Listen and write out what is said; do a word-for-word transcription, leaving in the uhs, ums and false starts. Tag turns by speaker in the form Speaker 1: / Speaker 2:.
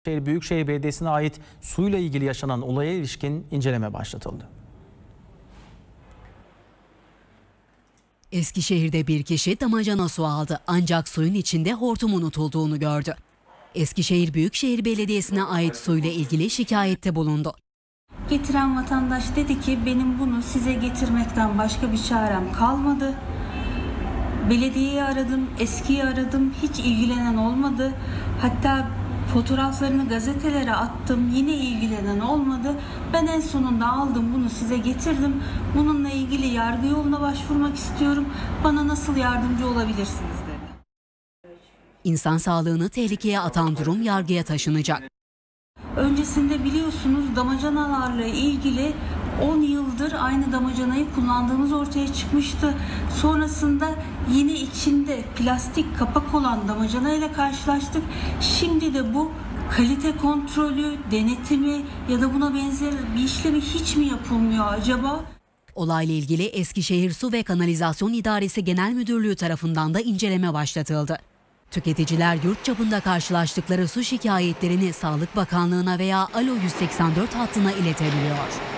Speaker 1: Büyükşehir Belediyesi'ne ait suyla ilgili yaşanan olaya ilişkin inceleme başlatıldı.
Speaker 2: Eskişehir'de bir kişi damacana su aldı ancak suyun içinde hortum unutulduğunu gördü. Eskişehir Büyükşehir Belediyesi'ne ait suyla ilgili şikayette bulundu.
Speaker 3: Getiren vatandaş dedi ki benim bunu size getirmekten başka bir çarem kalmadı. Belediyeyi aradım, eskiyi aradım, hiç ilgilenen olmadı. Hatta fotoğraflarını gazetelere attım, yine ilgilenen olmadı. Ben en sonunda aldım bunu size getirdim. Bununla ilgili yargı yoluna başvurmak istiyorum. Bana nasıl yardımcı olabilirsiniz dedi.
Speaker 2: İnsan sağlığını tehlikeye atan durum yargıya taşınacak.
Speaker 3: Öncesinde biliyorsunuz damacanalarla ilgili on yıldır aynı damacanayı kullandığımız ortaya çıkmıştı. Sonrasında yine içinde plastik kapak olan damacana ile karşılaştık. Şimdi de bu kalite kontrolü, denetimi ya da buna benzer bir işlemi hiç mi yapılmıyor acaba?
Speaker 2: Olayla ilgili Eskişehir Su ve Kanalizasyon İdaresi Genel Müdürlüğü tarafından da inceleme başlatıldı. Tüketiciler yurt çapında karşılaştıkları su şikayetlerini Sağlık Bakanlığı'na veya Alo yüz seksen dört hattına iletebiliyor.